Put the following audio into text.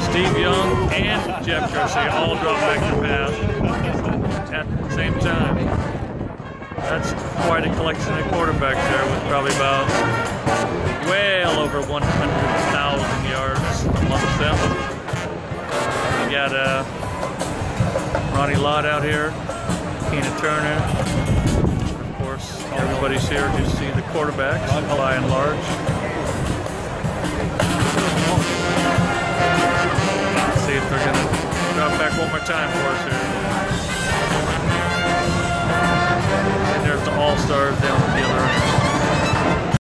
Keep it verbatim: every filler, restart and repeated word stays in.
Steve Young and Jeff Garcia all drop back to pass at the same time. That's quite a collection of quarterbacks there, with probably about well over one hundred thousand yards amongst them. We got uh, Ronnie Lott out here, Keena Turner. Of course, everybody's here to see the quarterbacks by and large.